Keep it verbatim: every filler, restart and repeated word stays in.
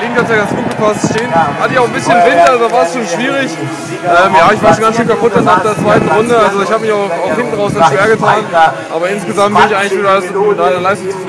Wind hat es ja ganz gut gepasst. Stehen hatte ich auch ein bisschen Wind, also war es schon schwierig. Ähm, ja, ich war schon ganz schön kaputt dann nach der zweiten Runde, also ich habe mich auch, auch hinten raus dann schwer getan. Aber insgesamt bin ich eigentlich wieder mit einer Leistung zufrieden.